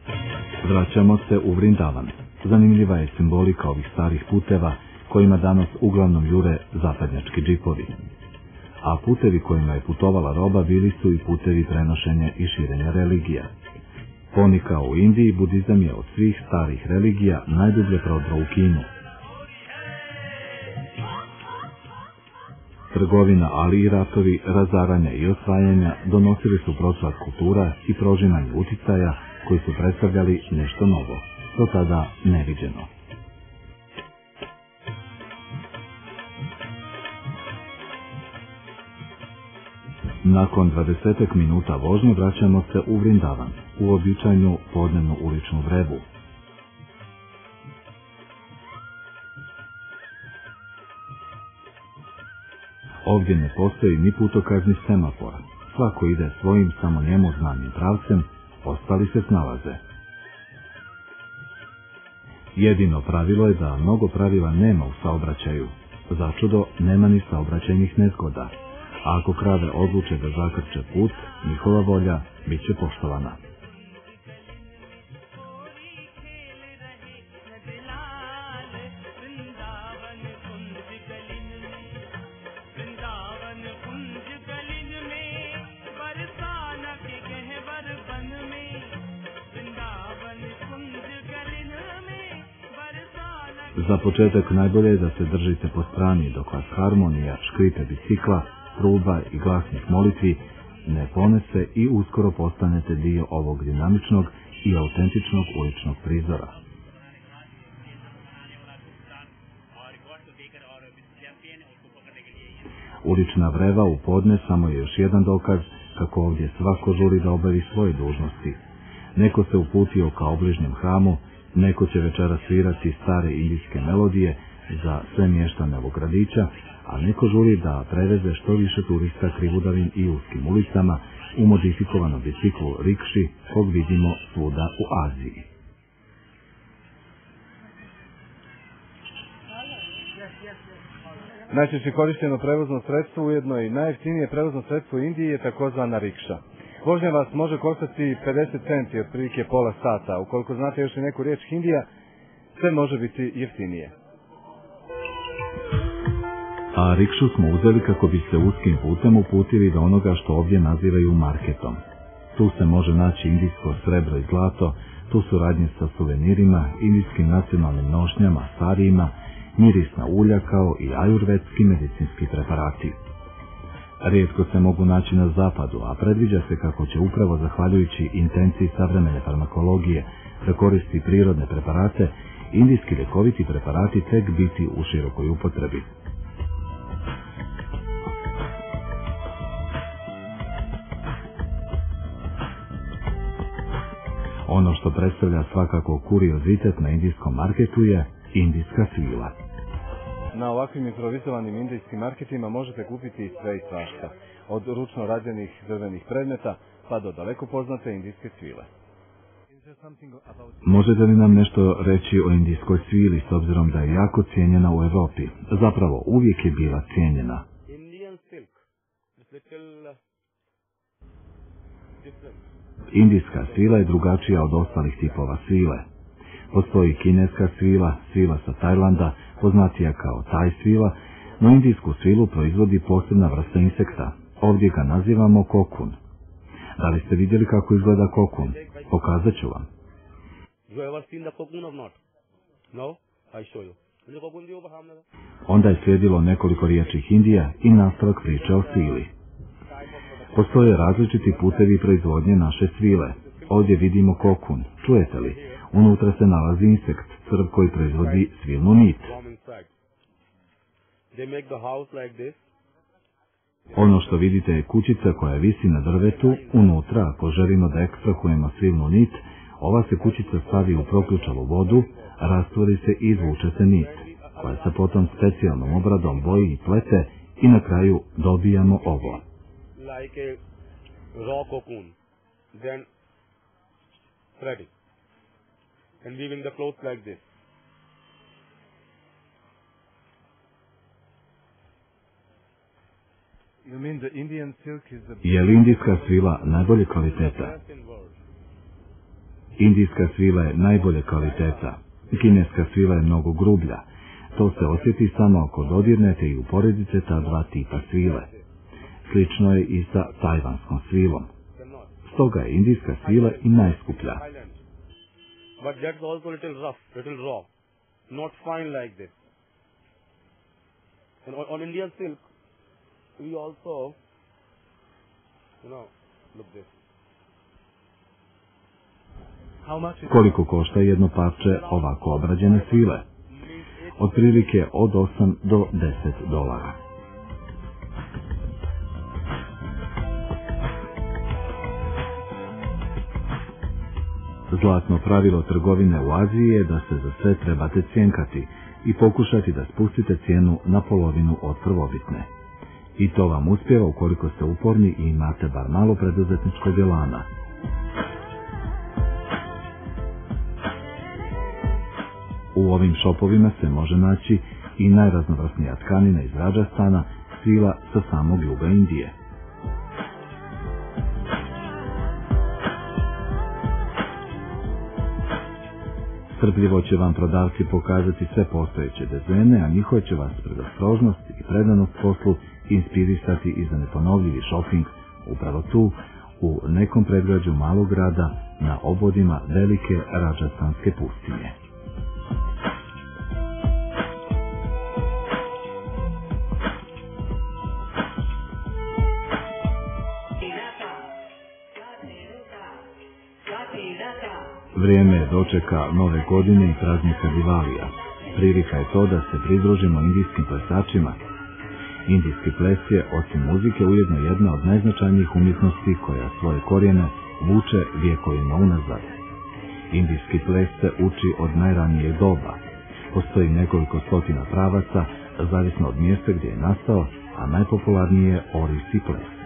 Vraćamo se u Vrindavan. Zanimljiva je simbolika ovih starih puteva kojima danas uglavnom jure zapadnjački džipovi. A putevi kojima je putovala roba bili su i putevi prenošenja i širenja religija. Poni kao u Indiji, budizam je od svih starih religija najdublje prodro u Kinu. Trgovina, ali i ratovi, razaranja i osvajanja donosili su procvat kultura i prožimanje uticaja koji su predstavljali nešto novo, do tada neviđeno. Nakon 20 minuta vožnje vraćamo se u Vrindavan, u običajnu podnevnu uličnu vrevu. Ovdje ne postoji ni putokazni semafor. Svako ide svojim samo njemu znanim pravcem, ostali se snalaze. Jedino pravilo je da mnogo pravila nema u saobraćaju. Začudo, nema ni saobraćajnih nezgoda. A ako krave odluče da zakrče put, njihova volja bit će poštovana. Za početak najbolje je da se držite po strani dok vas harmonija, škripe bicikla, truba i glasnih molitvi ne ponese i uskoro postanete dio ovog dinamičnog i autentičnog uličnog prizora. Ulična vreva u podne samo je još jedan dokaz kako ovdje svako žuri da obavi svoje dužnosti. Neko se uputio ka obližnjem hramu, neko će večera svirati stare indijske melodije za sve mještane ovog gradića, a neko žuri da preveze što više turista krivudavim i uskim ulicama u modifikovanom biciklu rikši, kog vidimo svuda u Aziji. Najčešće korišteno prevozno sredstvo, ujedno i najjeftinije prevozno sredstvo u Indiji je takozvana rikša. Vožnja vas može koštati 50 centi, otprilike pola sata. Ukoliko znate još i neku riječ hindija, sve može biti jeftinije. A rikšu smo uzeli kako bi se uskim putem uputili do onoga što ovdje nazivaju marketom. Tu se može naći indijsko srebro i zlato, tu su radnje sa suvenirima, indijskim nacionalnim nošnjama, sarijima, mirisna ulja kao i ajurvedski medicinski preparati. Rijetko se mogu naći na zapadu, a predviđa se kako će upravo zahvaljujući intenciji savremene farmakologije da koristi prirodne preparate, indijski ljekoviti preparati tek biti u širokoj upotrebi. Ono što predstavlja svakako kuriozitet na indijskom marketu je indijska svila. Na ovakvim improvizovanim indijskim marketima možete kupiti sve i svašta, od ručno rađenih drvenih predmeta pa do daleko poznate indijske svile. Možete li nam nešto reći o indijskoj svili s obzirom da je jako cijenjena u Europi? Zapravo uvijek je bila cijenjena. Indijska svila je drugačija od ostalih tipova svile. Postoji kineska svila, svila sa Tajlanda, poznatija kao taj svila, no indijsku svilu proizvodi posebna vrsta insekta. Ovdje ga nazivamo kokun. Da li ste vidjeli kako izgleda kokun? Pokazat ću vam. Onda je slijedilo nekoliko riječi hindija i nastavak priče o svili. Postoje različiti putevi proizvodnje naše svile. Ovdje vidimo kokun. Čujete li? Unutra se nalazi insekt, crv koji proizvodi svilnu nit. Ono što vidite je kućica koja visi na drvetu. Unutra, ako želimo da ekstrahujemo svilnu nit, ova se kućica stavi u proključalu vodu, rastvori se i izvuče se nit, koja se potom specijalnom obradom boji i plete i na kraju dobijamo ovo. And weaving the clothes like this. You mean the Indian silk is the... Je li indijska svila najbolje kvaliteta? Indijska svila je najbolje kvaliteta. Kineska svila je mnogo grublja. To se osjeti samo ako dodirnete i uporedite ta dva tipa svile. Slično je i sa tajvanskom svilom. Stoga je indijska svila i najskuplja. But that's also little rough, little raw, not fine like this. And on Indian silk, we also, look this. Koliko košta jedno parče ovako obrađene svile? Otprilike od 8 do $10. Zlatno pravilo trgovine u Aziji je da se za sve trebate cjenkati i pokušati da spustite cijenu na polovinu od prvobitne. I to vam uspjeva ukoliko ste uporni i imate bar malo preduzetničkog elana. U ovim šopovima se može naći i najraznovrsnija tkanina iz Radžastana, svila sa samog juga Indije. Strpljivo će vam prodavci pokazati sve postojeće dizajne, a njihove će vas predostrožnost i predanost poslu inspirisati i za neponovljivi šoping upravo tu, u nekom predgrađu malog grada na obodima velike Radžastanske pustinje. Vrijeme je dočeka nove godine i praznika Divalija. Prilika je to da se pridružimo indijskim plesačima. Indijski ples je, osim muzike, ujedno jedna od najznačajnijih umjetnosti koja svoje korijene vuče vjekovima unazad. Indijski ples se uči od najranijeg doba. Postoji nekoliko stotina pravaca, zavisno od mjesta gdje je nastao, a najpopularniji je orisi ples.